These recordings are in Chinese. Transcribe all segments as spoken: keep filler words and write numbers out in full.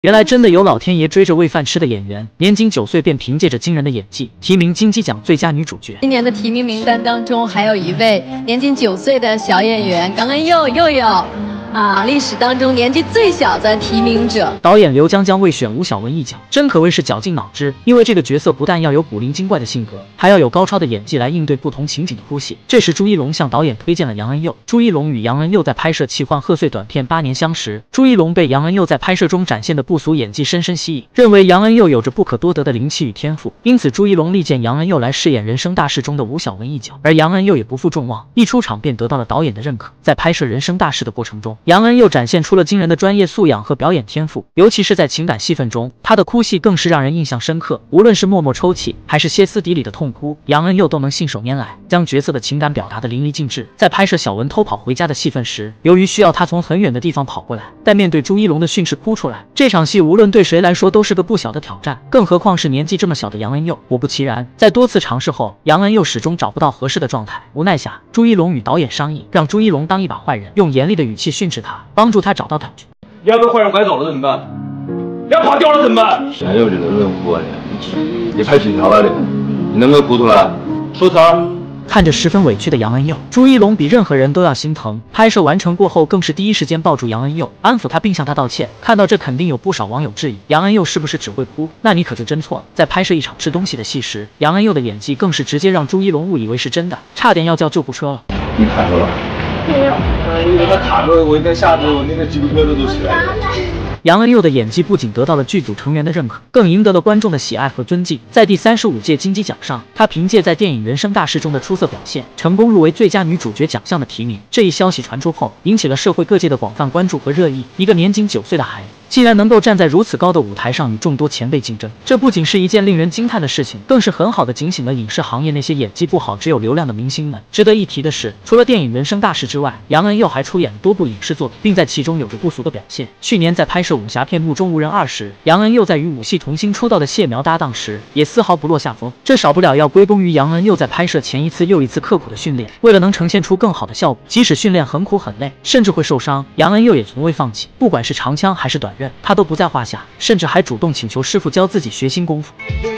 原来真的有老天爷追着喂饭吃的演员，年仅九岁便凭借着惊人的演技提名金鸡奖最佳女主角。 今年的提名名单当中，还有一位年仅九岁的小演员港恩佑佑佑。 啊，历史当中年纪最小的提名者， 导演刘江江为选吴晓雯一角，真可谓是绞尽脑汁。因为这个角色不但要有古灵精怪的性格，还要有高超的演技来应对不同情景的呼戏。这时朱一龙向导演推荐了杨恩佑。朱一龙与杨恩佑在拍摄奇幻贺岁短片《八年相识》，朱一龙被杨恩佑在拍摄中展现的不俗演技深深吸引，认为杨恩佑有着不可多得的灵气与天赋，因此朱一龙力荐杨恩佑来饰演《人生大事》中的吴晓雯一角。而杨恩佑也不负众望，一出场便得到了导演的认可。在拍摄《人生大事》的过程中，杨恩佑展现出了惊人的专业素养和表演天赋，尤其是在情感戏份中，他的哭戏更是让人印象深刻。无论是默默抽泣，还是歇斯底里的痛哭，杨恩佑都能信手拈来，将角色的情感表达得淋漓尽致。在拍摄小文偷跑回家的戏份时，由于需要他从很远的地方跑过来，但面对朱一龙的训斥哭出来，这场戏无论对谁来说都是个不小的挑战，更何况是年纪这么小的杨恩佑。果不其然，在多次尝试后，杨恩佑始终找不到合适的状态。无奈下，朱一龙与导演商议，让朱一龙当一把坏人，用严厉的语气训斥他，帮助他找到感觉。 要被坏人拐走了怎么办？要跑掉了怎么办？ 还有这个任务啊，你拍几条了的？你能不能糊涂了？ 说词儿。 看着十分委屈的杨恩佑，朱一龙比任何人都要心疼。拍摄完成过后，更是第一时间抱住杨恩佑，安抚他并向他道歉。看到这，肯定有不少网友质疑杨恩佑是不是只会哭？那你可就真错了。在拍摄一场吃东西的戏时，杨恩佑的演技更是直接让朱一龙误以为是真的，差点要叫救护车了。 你看着了？ 没有。 你他妈卡着我，一根下子我那个鸡皮疙瘩都起来了。 杨恩佑的演技不仅得到了剧组成员的认可，更赢得了观众的喜爱和尊敬。在第三十五届金鸡奖上，她凭借在电影《人生大事》中的出色表现，成功入围最佳女主角奖项的提名。这一消息传出后，引起了社会各界的广泛关注和热议。一个年仅九岁的孩子，竟然能够站在如此高的舞台上与众多前辈竞争，这不仅是一件令人惊叹的事情，更是很好的警醒了影视行业那些演技不好、只有流量的明星们。值得一提的是，除了电影《人生大事》之外，杨恩佑还出演了多部影视作品，并在其中有着不俗的表现。去年在拍摄武侠片《目中无人二》时，杨恩佑在与武戏童星出道的谢苗搭档时，也丝毫不落下风。这少不了要归功于杨恩佑在拍摄前一次又一次刻苦的训练。为了能呈现出更好的效果，即使训练很苦很累，甚至会受伤，杨恩佑也从未放弃。不管是长枪还是短刃，他都不在话下，甚至还主动请求师傅教自己学新功夫。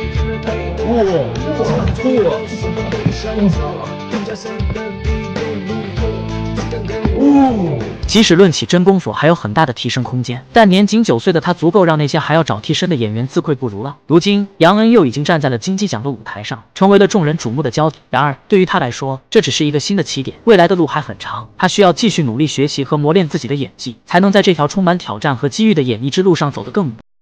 即使论起真功夫还有很大的提升空间，但年仅九岁的他足够让那些还要找替身的演员自愧不如了。如今杨恩佑已经站在了金鸡奖的舞台上，成为了众人瞩目的焦点。然而对于他来说，这只是一个新的起点，未来的路还很长，他需要继续努力学习和磨练自己的演技，才能在这条充满挑战和机遇的演艺之路上走得更远。